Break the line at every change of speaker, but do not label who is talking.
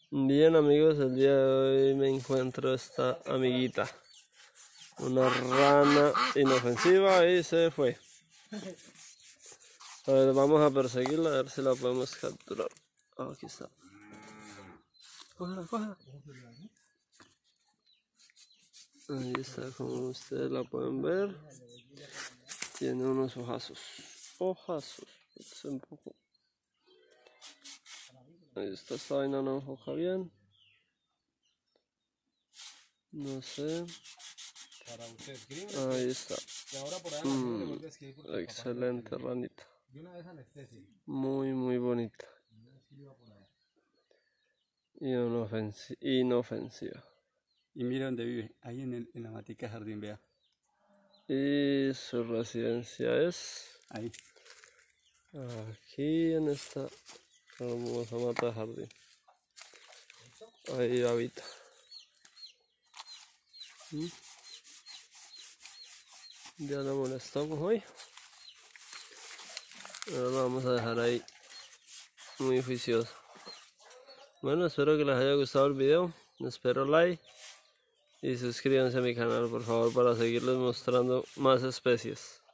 Bien amigos, el día de hoy me encuentro esta amiguita, una rana inofensiva y se fue. A ver, vamos a perseguirla a ver si la podemos capturar. Aquí está. Cógela, cógela. Ahí está, como ustedes la pueden ver. Tiene unos ojazos. Es un poco. Ahí está, esta vaina no enfoca bien. No sé. Ahí está. Excelente ranita. Muy bonita. Y inofensiva.
Y mira dónde vive, ahí en la matica de jardín, vea.
Y su residencia es
Ahí.
aquí en esta hermosa mata de jardín. Ahí habita. Ya la molestamos hoy. Ahora la vamos a dejar ahí muy juiciosa. Bueno, espero que les haya gustado el video. Espero like y suscríbanse a mi canal por favor para seguirles mostrando más especies.